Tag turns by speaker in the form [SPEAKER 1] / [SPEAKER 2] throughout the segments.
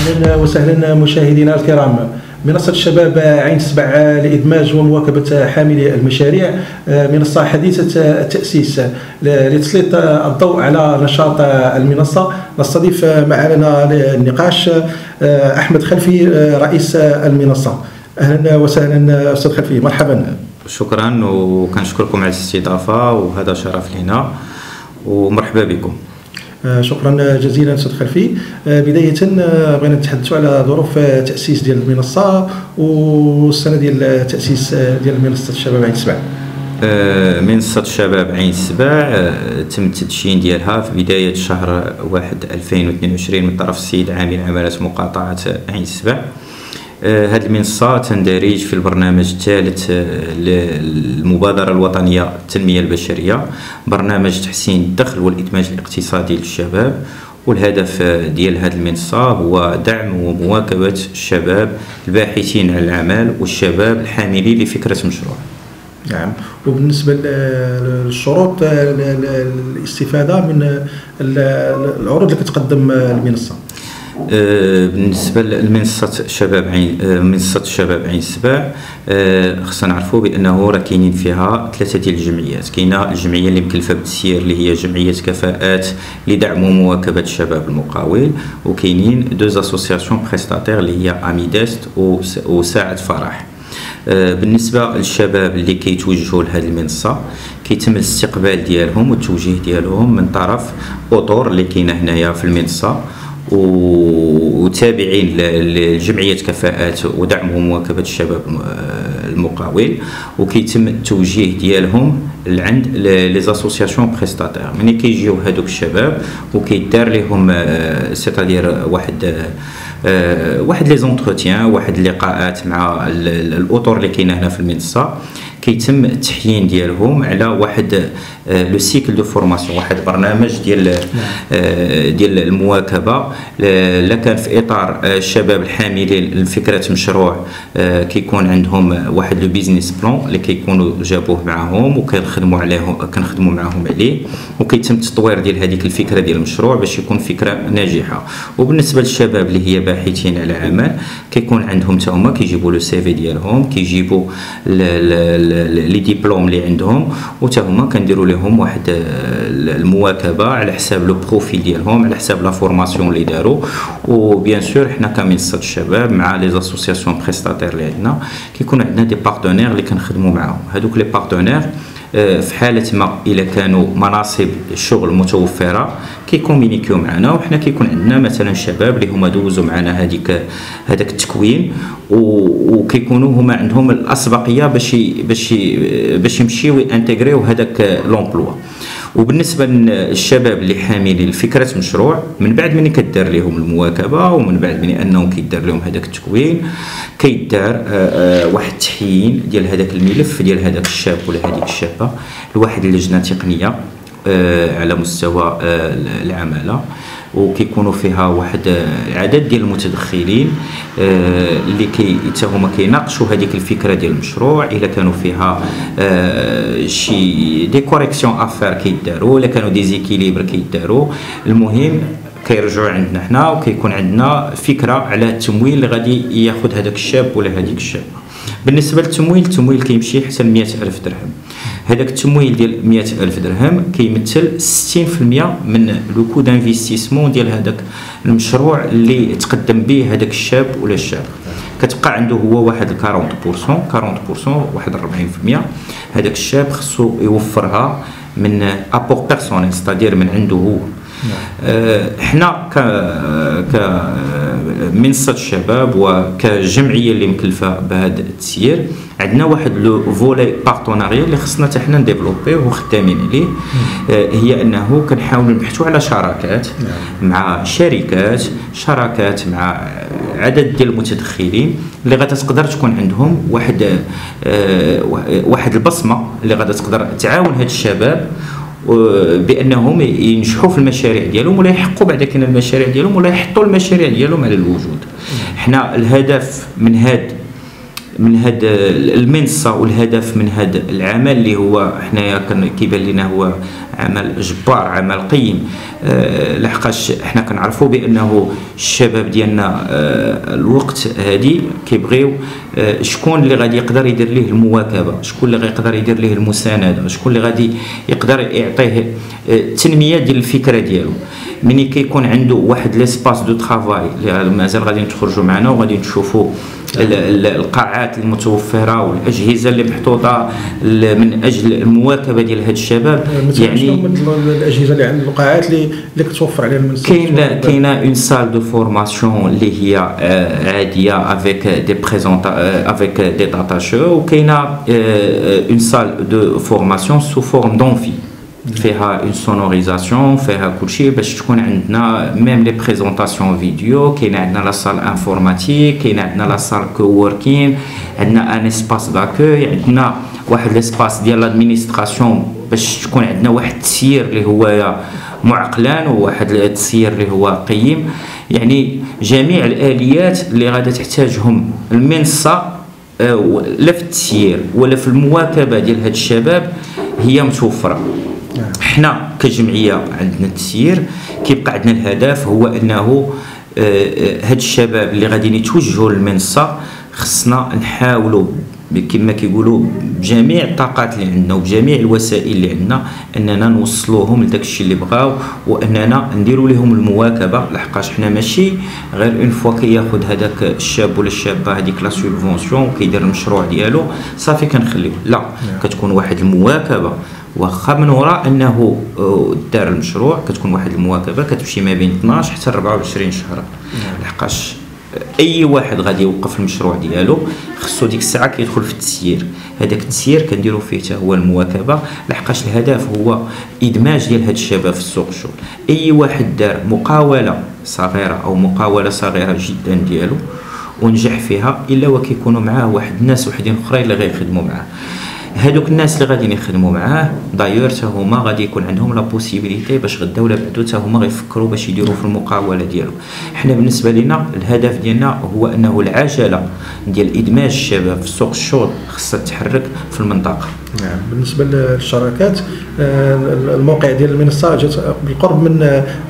[SPEAKER 1] اهلا وسهلا مشاهدينا الكرام. منصة الشباب عين سبع لإدماج ومواكبة حاملي المشاريع، منصة حديثة التأسيس لتسليط الضوء على نشاط المنصة. نستضيف معنا للنقاش أحمد خلفي رئيس المنصة. أهلا وسهلا أستاذ خلفي، مرحبا.
[SPEAKER 2] شكرا وكنشكركم على الاستضافة، وهذا شرف لنا ومرحبا بكم.
[SPEAKER 1] شكرا جزيلا استاذ خلفي. بدايه بغينا نتحدثوا على ظروف تاسيس ديال المنصه والسنه ديال التاسيس ديال منصه الشباب عين سبع.
[SPEAKER 2] منصه الشباب عين سبع تم التدشين ديالها في بدايه شهر 1 2022 من طرف السيد عامل عمالة مقاطعه عين سبع. هذه المنصة تندرج في البرنامج الثالث للمبادرة الوطنية التنمية البشرية، برنامج تحسين الدخل والإدماج الاقتصادي للشباب. والهدف ديال هذه المنصة هو دعم ومواكبة الشباب الباحثين عن العمل والشباب الحاملين لفكرة مشروع.
[SPEAKER 1] نعم. وبالنسبة للشروط الاستفادة من العروض اللي كتقدم المنصة،
[SPEAKER 2] بالنسبه لمنصه الشباب عين سبع، خصنا نعرفوا بانه راه كاينين فيها ثلاثه ديال الجمعيات. كاينه الجمعيه اللي مكلفه بالتسيير اللي هي جمعيه كفاءات لدعم ومواكبه الشباب المقاول، وكاينين دوز اسوسياسيون بريستاتير اللي هي اميدست وساعد فرح. بالنسبه للشباب اللي كيتوجهوا لهذه المنصه، كيتم الاستقبال ديالهم والتوجيه ديالهم من طرف اطور اللي كاينه هنايا في المنصه وتابعين لجمعية كفاءات ودعم ومواكبة الشباب المقاول، وكيتم التوجيه ديالهم لعند لي زاسوسياسيون بريستاتير. ملي كيجيو هذوك الشباب وكيدار لهم سيتادير واحد لي زونتروتيان، واحد اللقاءات مع الاطر اللي كاينه هنا في المنصه، كيتم التحيين ديالهم على واحد لو سيكل دو فورماسيون، واحد برنامج ديال المواكبه. لا كان في اطار الشباب الحاملين لفكره مشروع، كيكون عندهم واحد لو بيزنس بلان اللي كيكونوا جابوه معاهم وكنخدموا معاهم عليه، وكيتم التطوير ديال هذيك الفكره ديال المشروع باش يكون فكره ناجحه. وبالنسبه للشباب اللي هي باحثين على عمل، كيكون عندهم حتى هما كيجيبوا لو سي في ديالهم، كيجيبوا لي ديبلوم اللي عندهم، وتا هما كنديروا لهم واحد المواكبه على حساب لو بروفيل ديالهم، على حساب لا فورماسيون اللي داروا. وبيان سور حنا كمنصه الشباب مع لي اسوسياسيون بريستاتير اللي عندنا كيكون عندنا دي بارتنير اللي كنخدموا معاهم. هذوك لي بارتنير في حاله ما الا كانوا مناصب الشغل متوفره كيكومونيكيو معنا، وحنا كيكون عندنا مثلا شباب اللي هما دوزوا معنا هذاك التكوين، وكيكونوا هما عندهم الاسبقيه باش يمشيو ينتغريو هذاك لومبلوا. وبالنسبه للشباب اللي حاملين لفكره مشروع، من بعد ملي كدار لهم المواكبه ومن بعد ملي انهم كيدار لهم هذاك التكوين، كيدار واحد التحيين ديال هذاك الملف ديال هذاك الشاب ولا هذيك الشابه لواحد اللجنه تقنيه على مستوى العماله، وكيكونوا فيها واحد عدد ديال المتدخلين اللي حتى هما كيناقشوا هذيك الفكره ديال المشروع. الا كانوا فيها شي دي كوريكسيون افير كيداروا، الا كانوا دي زيكيليبر كيداروا. المهم كيرجعوا عندنا حنا وكيكون عندنا فكره على التمويل اللي غادي ياخذ هذاك الشاب ولا هذيك الشابه. بالنسبه للتمويل، التمويل كيمشي حتى ل 100,000 درهم. هذاك التمويل ديال 100,000 درهم كيمثل 60% من لو كو دانفستيسمون ديال هذاك المشروع اللي تقدم به هذاك الشاب ولا الشابه. كتبقى عنده هو واحد 40%، واحد 40% هذاك الشاب خصو يوفرها من ابور بيرسونيل، ستادير من عنده هو. احنا كمنصه الشباب وكجمعيه اللي مكلفه بهذا التسيير، عندنا واحد لو فولي بارتناريا اللي خصنا حتى حنا نديفلوبيوه وخدامين عليه. هي انه كنحاولوا نبحثوا على شراكات مع شراكات مع عدد ديال المتدخلين اللي غادا تقدر تكون عندهم واحد البصمه اللي غادا تقدر تعاون هاد الشباب بانهم ينجحوا في المشاريع ديالهم، ولا يحققوا بعد كده المشاريع ديالهم، ولا يحطوا المشاريع ديالهم على الوجود. حنا الهدف من من هذا المنصه والهدف من هذا العمل اللي هو حنايا كيبان لنا هو عمل جبار، عمل قيم. لحقاش حنا كنعرفوا بانه الشباب ديالنا الوقت هادي كيبغيو شكون اللي غادي يقدر يدير ليه المواكبه، شكون اللي غيقدر يدير ليه المسانده، شكون اللي غادي يقدر يعطيه التنميه ديال الفكره ديالو. ملي كيكون عنده واحد ليسباس دو ترافاي اللي مازال غادي تخرجوا معنا وغادي تشوفوا القاعات المتوفره والاجهزه اللي محطوطه من اجل المواكبه ديال هاد الشباب.
[SPEAKER 1] يعني الاجهزه اللي عند القاعات اللي كتوفر عليها المنصه،
[SPEAKER 2] كاينه اون سال دو فورماسيون اللي هي عاديه افيك دي افيك دي داتاشور، وكاينه اون سال دو فورماسيون سو فورم دونفي فيها اون سونوريزاسيون، فيها كلشي باش تكون عندنا ميم لي بريزونطاسيون فيديو. كاين عندنا لا سال انفورماتيك، كاين عندنا لا سال كووركين، عندنا ان اسباس داكوي، عندنا واحد لاسباس ديال لادمينستراسيون باش تكون عندنا واحد التسيير اللي هو معقلان وواحد التسيير اللي هو قيم. يعني جميع الاليات اللي غادا تحتاجهم المنصه لا في التسيير ولا في المواكبه ديال هاد الشباب هي متوفره. حنا كجمعيه عندنا التسيير، كيبقى عندنا الهدف هو انه هاد الشباب اللي غاديين يتوجهوا للمنصه خصنا نحاولوا كما كيقولوا بجميع الطاقات اللي عندنا وبجميع الوسائل اللي عندنا اننا نوصلوهم لداك الشيء اللي بغاو، واننا نديروا لهم المواكبه. لحقاش حنا ماشي غير اون فوا كياخذ هذاك الشاب ولا الشابه هذيك لا سوبفونسيون وكيدير المشروع ديالو صافي كنخليوه، لا، كتكون واحد المواكبه. واخا من وراء انه دار المشروع كتكون واحد المواكبه كتمشي ما بين 12 حتى 24 شهر. لحقاش اي واحد غادي يوقف المشروع ديالو خصو ديك الساعه كيدخل في التسيير. هذاك التسيير كنديروا فيه حتى هو المواكبه، لحقاش الهدف هو ادماج ديال هاد الشباب في سوق الشغل. اي واحد دار مقاوله صغيره او مقاوله صغيره جدا ديالو ونجح فيها الا وكيكونوا معاه واحد الناس وحدين اخرين اللي غيخدموا معاه. هادوك الناس اللي غاديين يخدموا معاه دايور حتى هما غادي يكون عندهم لا بوسيبيليتي باش غدا ولا بعدو حتى هما غيفكروا باش يديروا في المقاوله ديالو. حنا بالنسبه لنا الهدف ديالنا هو انه العجله ديال ادماج الشباب في سوق الشغل خصها تتحرك في المنطقه.
[SPEAKER 1] نعم. بالنسبه للشراكات، الموقع ديال المنصه جات بالقرب من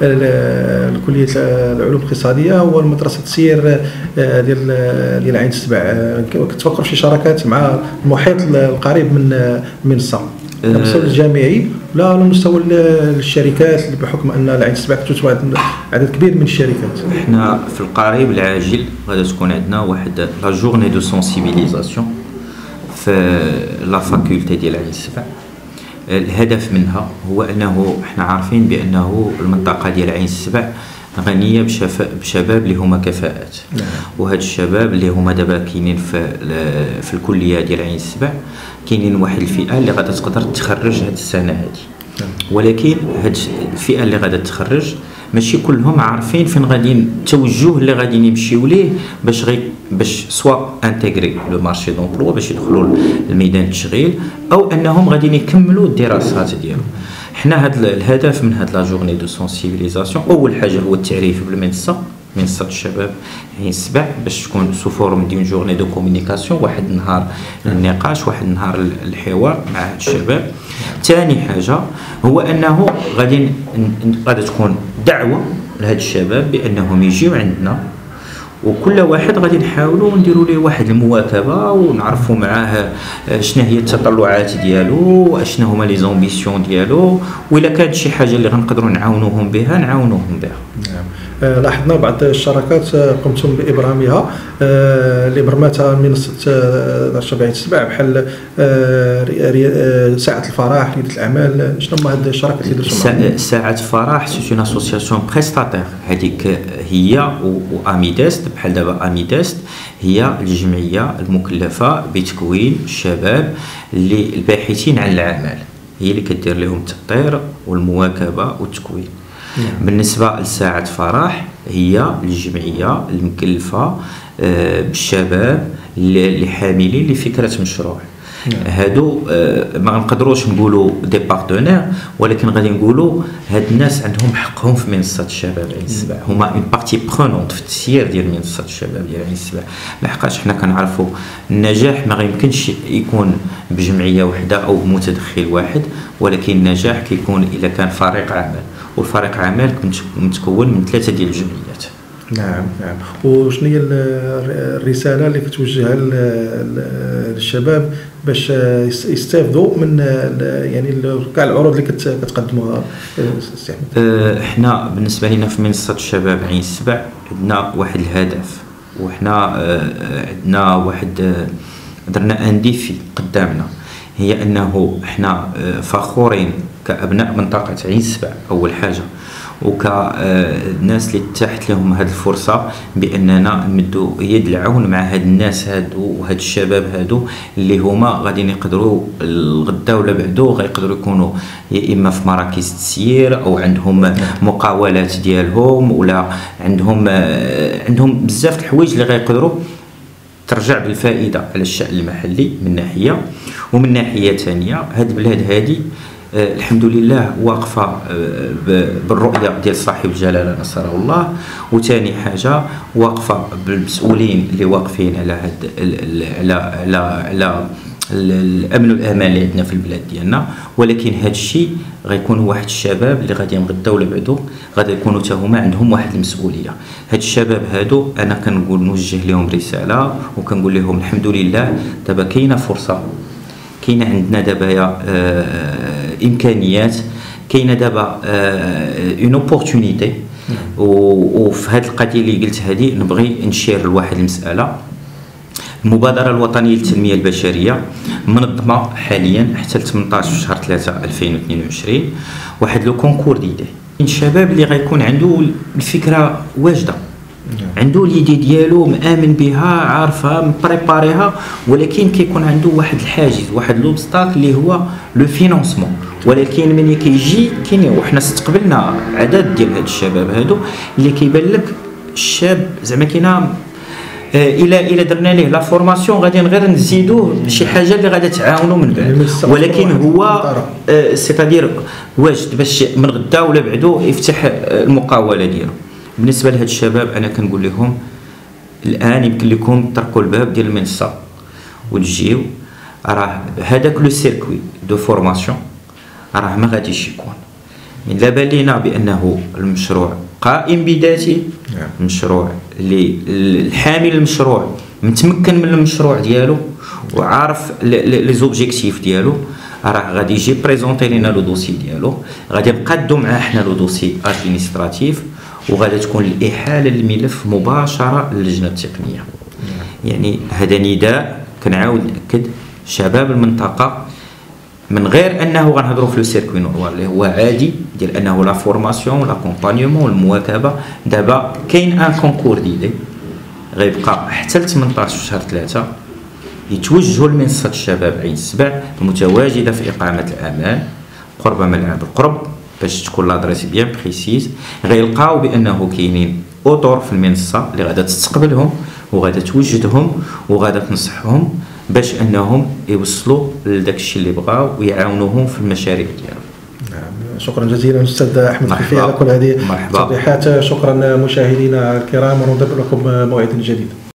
[SPEAKER 1] كليه العلوم الاقتصاديه والمدرسه التسيير ديال عين السبع. كتفكر في شي شراكات مع المحيط القريب من المنصه على المستوى الجامعي ولا على مستوى الشركات، بحكم ان العين السبع كتوجد عدد كبير من الشركات؟
[SPEAKER 2] احنا في القريب العاجل غادي تكون عندنا واحد لا جورني دو سونسيبيليزاسيون في لا فاكولتي ديال عين السبع. الهدف منها هو انه احنا عارفين بانه المنطقه ديال عين السبع غنيه بشباب اللي هما كفاءات. وهاد الشباب اللي هما دابا كاينين في الكليه ديال عين السبع كاينين واحد الفئه اللي غادا تقدر تخرج هاد السنه هادي، ولكن هاد الفئه اللي غادا تخرج ماشي كلهم عارفين فين غادي التوجه اللي غادي يمشيو ليه باش سوا انتغري لو مارشي دومبلوا باش يدخلوا لميدان التشغيل او انهم غادي يكملوا الدراسات ديالهم. حنا هاد الهدف من هاد لا جورني دو سونسيبيليزاسيون اول حاجه هو التعريف بالمنصه، منصه الشباب عين السبع، باش تكون سو فورم ديال جورني دو كومونيكاسيون، واحد النهار النقاش، واحد النهار الحوار مع هاد الشباب. ثاني حاجه هو انه غادي تكون دعوه لهاد الشباب بانهم يجيو عندنا، وكل واحد غادي نحاولوا نديروا ليه واحد المواكبه ونعرفوا معاه شنو هي التطلعات ديالو، شنو هما لي زامبيسيون ديالو، والا كانت شي حاجه اللي غنقدروا نعاونوهم بها نعاونوهم بها.
[SPEAKER 1] نعم. لاحظنا بعض الشراكات قمتم بابرامها اللي برمتها منصه الشباب عين السبع، بحال ساعه الفرح ليله الاعمال. شنو هما هاد الشراكات اللي درتوا معاهم؟
[SPEAKER 2] ساعه الفرح سي اون اسوسياسيون بريستاتير، هذيك هي واميدست. بحال دابا اميدست هي الجمعيه المكلفه بتكوين الشباب اللي الباحثين عن العمل، هي اللي كدير لهم التأطير والمواكبه والتكوين. بالنسبه لساعه فرح هي الجمعيه المكلفه بالشباب اللي حاملين لفكره مشروع. هادو ما نقدروش نقولوا دي بارتنير، ولكن غادي نقولوا هاد الناس عندهم حقهم في منصه الشباب عين السبع، هما اون بارتي برونونت في التسيير ديال منصه الشباب ديال عين السبع. لحقاش حنا كنعرفوا النجاح ما يمكنش يكون بجمعيه واحده او بمتدخل واحد، ولكن النجاح كيكون اذا كان فريق عمل، والفريق عمل متكون من 3 ديال الجمعيات.
[SPEAKER 1] نعم. وشنو هي الرساله اللي كتوجهها للشباب باش يستافدوا من يعني كاع العروض اللي كتقدموها؟
[SPEAKER 2] احنا بالنسبه لنا في منصه الشباب عين السبع عندنا واحد الهدف، وحنا عندنا واحد درنا ان ديفي قدامنا، هي انه احنا فخورين كابناء منطقه عين السبع اول حاجه، وكالناس اللي تحت لهم هذه الفرصه باننا نمدوا يد العون مع هاد الناس هادو وهاد الشباب هادو اللي هما غادي يقدروا الغدا ولا بعدو غيقدروا يكونوا يا اما في مراكز التسيير او عندهم مقاولات ديالهم، ولا عندهم بزاف الحوايج اللي غيقدروا ترجع بالفائده على الشأن المحلي من ناحيه، ومن ناحيه ثانيه هاد البلاد هادي الحمد لله واقفه بالرؤيه ديال صاحب الجلاله نصره الله، وثاني حاجه واقفه بالمسؤولين اللي واقفين على هاد على الامن والامان اللي عندنا في البلاد ديالنا. ولكن هذا الشيء غيكونوا واحد الشباب اللي غادي غدا ولا بعدو غادي يكونوا حتى هما عندهم واحد المسؤوليه. هاد الشباب هادو انا كنقول نوجه لهم رساله وكنقول لهم الحمد لله دابا كاينه فرصه، كاينه عندنا دابا امكانيات، كاينه دابا اون اوبورتونيتي. وفي هذه القضيه اللي قلت هذه نبغي نشير لواحد المساله. المبادره الوطنيه للتنميه البشريه منظمه حاليا حتى 18 في شهر 3 2022 واحد لو كونكور ديدي الشباب اللي غيكون عنده الفكره واجده، عنده ليدي ديالو مآمن بها عارفها مبريباريها، ولكن كيكون عنده واحد الحاجز واحد لوبستاك اللي هو لو فينانسمون. ولكن ملي كيجي كاين وحنا استقبلنا عدد ديال هاد الشباب هادو اللي كيبان لك الشاب زعما كاينه الى درنا ليه لا فورماسيون غادي غير نزيدوه شي حاجه اللي غادي تعاونوا من بعد، ولكن هو سيتادير واجد باش من غدا ولا بعدو يفتح المقاوله ديالو. بالنسبه لهاد الشباب انا كنقول لهم الان يمكن لكم تركوا الباب ديال المنصه وتجيو، راه هذاك لو سيركوي دو فورماسيون راه ما غاديش يكون. من لا بال لينا بانه المشروع قائم بذاته، المشروع اللي الحامل المشروع متمكن من المشروع ديالو وعارف لي زوبجيكتيف ديالو، راه غادي يجي بريزونطي لينا لو دوسي ديالو، غادي نقادو معاه حنا لو دوسي ادمينستراتيف، وغادي تكون الاحاله للملف مباشره للجنه التقنيه. يعني هذا نداء كنعاود ناكد شباب المنطقه، من غير انه غنهضروا في لو سيركوي نورمال اللي هو عادي ديال انه لا فورماسيون لا كومبانيومون والمواكبه. دابا كاين ان كونكور ديدي غيبقى حتى 18 شهر 3 يتوجهوا لمنصه الشباب عين السبع المتواجده في اقامه الامان قرب ملعب القرب، باش تكون لادريس بيان بريسيز. غيلقاو بانه كاينين اوتور في المنصه اللي غادا تستقبلهم وغادا توجدهم وغادا تنصحهم باش انهم يوصلوا لداك الشيء اللي بغاو ويعاونوهم في المشاريع ديالهم.
[SPEAKER 1] نعم، شكرا جزيلا استاذ احمد خلفي على كل هذه التوضيحات. شكرا مشاهدينا الكرام، وننتظر لكم موعد جديد.